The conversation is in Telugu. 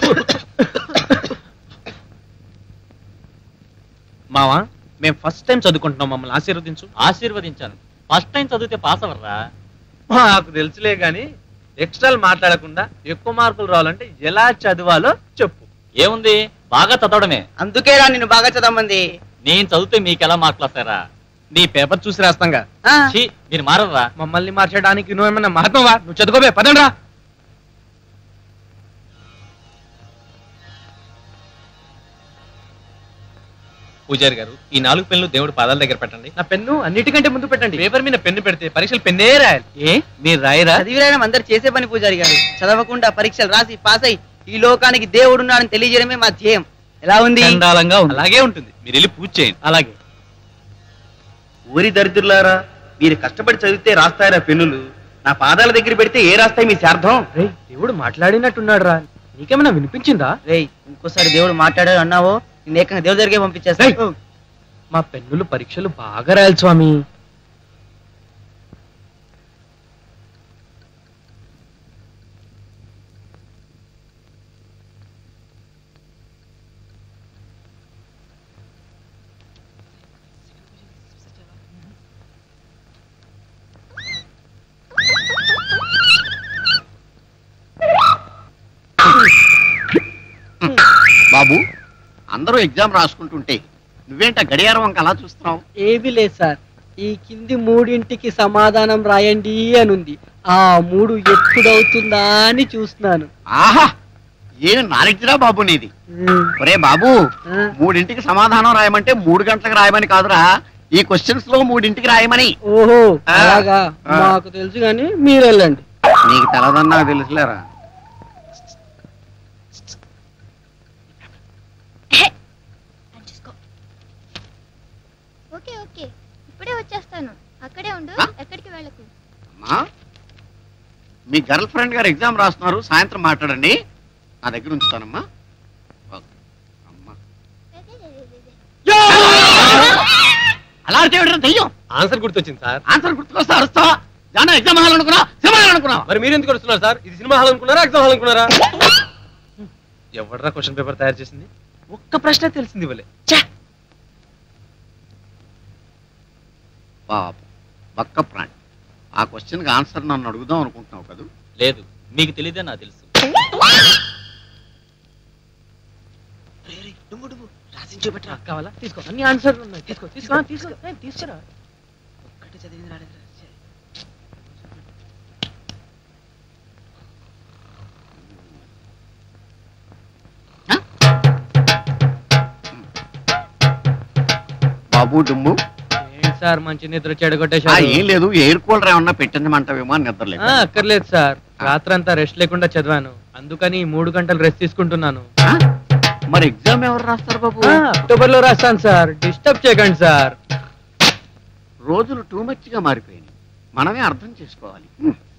మావా మేము ఫస్ట్ టైం చదువుకుంటున్నాం, మమ్మల్ని ఆశీర్వదించు. ఆశీర్వదించాను. ఫస్ట్ టైం చదివితే పాస్ అవర్రా? నాకు తెలుసులే గాని ఎక్స్ట్రాలు మాట్లాడకుండా ఎక్కువ మార్కులు రావాలంటే ఎలా చదవాలో చెప్పు. ఏముంది, బాగా చదవడమే. అందుకేరా నిన్ను బాగా చదవమంది. నేను చదివితే మీకెలా మార్కులు వస్తారా? నీ పేపర్ చూసి రాస్తాంగా. మీరు మారరా? మమ్మల్ని మార్చడానికి నువ్వేమన్నా మహాత్మవా? నువ్వు చదువుకోవే, పదండ్రా. పూజారి గారు, ఈ 4 పెన్నులు దేవుడు పాదాల దగ్గర పెట్టండి. నా పెన్ను అన్నిటికంటే ముందు పెట్టండి. పేపర్ మీద పెన్ను పెడితే పరీక్షలు పెన్నే రాయాలి. ఏ మీరు రాయరా? చదివి రాయడం అందరు చేసే పని పూజారి గారు. చదవకుండా పరీక్షలు రాసి పాస్ అయి ఈ లోకానికి దేవుడున్నాడని తెలియజేయడమే మా ధ్యేయం. ఎలా ఉంది? అలాగే ఉంటుంది. మీరు వెళ్ళి పూజ చేయండి. అలాగే. ఊరి దరిద్రులారా, మీరు కష్టపడి చదివితే రాస్తారా పెన్నులు? నా పాదాల దగ్గర పెడితే ఏ రాస్తాయి మీ శార్థం? దేవుడు మాట్లాడినట్టున్నాడు రా, నీకేమైనా వినిపించిందా? రేయ్, ఇంకోసారి దేవుడు మాట్లాడాడు అన్నావో నేను ఏకంగా దేవుడి దగ్గరికి పంపించేస్తా. మా పెన్నులు పరీక్షలు బాగా రాయాలి స్వామి. బాబు, అందరూ ఎగ్జామ్ రాసుకుంటుంటే నువ్వేంట గడియారం వంక అలా చూస్తున్నావు? ఏమీ లేదు సార్, ఈ కింది 3ంటికి సమాధానం రాయండి అనుంది. ఆ 3 ఎప్పుడవుతుందా అని చూస్తున్నాను. ఆహా, ఏమి నాలెడ్జ్రా బాబు నీది. ఒరే బాబు, 3ంటికి సమాధానం రాయమంటే 3 గంటలకు రాయమని కాదురా, ఈ క్వశ్చన్స్ లో 3ంటికి రాయమని. ఓహో అలాగా, మాకు తెలుసు కానీ మీరు వెళ్ళండి. నీకు తెలదని నాకు తెలుసులేరా. ఓకే ఓకే, ఇప్పుడే వచ్చేస్తాను. అక్కడే ఉండు, ఎక్కడికి వెళ్ళకు. అమ్మా, మీ గర్ల్ ఫ్రెండ్ గారు ఎగ్జామ్ రాస్తున్నారు, సాయంత్రం మాట్లాడండి, నా దగ్గర ఉంచుతానమ్మా. అలా దెయ్యం ఆన్సర్ గుర్తొచ్చింది సార్. ఆన్సర్ గుర్తుకొస్తా అరుస్తావా? జానా ఎగ్జామ్ హాల్ అనుకున్నా, సినిమా హాల్ అనుకున్నా. మరి మీరు ఎందుకు వస్తున్నారు సార్? ఇది సినిమా హాల్ అనుకున్నారా, ఎగ్జామ్ హాల్ అనుకున్నారా? ఎవడరా క్వశ్చన్ పేపర్ తయారు చేసింది? ఒక్క ప్రశ్న తెలిసింది ఇవ్వలే. పాప బక్క ప్రాణి. ఆ క్వశ్చన్కి ఆన్సర్ నన్ను అడుగుదాం అనుకుంటున్నావు కదా? లేదు, మీకు తెలియదే నాకు తెలుసు. కావాలా? తీసుకో, అన్ని ఆన్సర్లు ఉన్నాయి. తీసుకో తీసుకో తీసుకో తీసుకురా. ఒక్కటి చదివింది రాలేదు. బాబు డుమ్ము, సార్ మంచి నిద్ర చెడగొట్టేశారు. ఏం లేదు, ఎయిర్ కూలర్ ఏమన్నా పెట్టిందమంటావేమో అని నిద్రలేదు. అక్కర్లేదు సార్, రాత్రంతా రెస్ట్ లేకుండా చదివాను, అందుకని 3 గంటలు రెస్ట్ తీసుకుంటున్నాను. మరి ఎగ్జామ్ ఎవరు రాస్తారు బాబు? అక్టోబర్ లో రాస్తాను సార్, డిస్టర్బ్ చేయకండి సార్. రోజులు టూ మచ్ గా మారిపోయినాయి, మనమే అర్థం చేసుకోవాలి.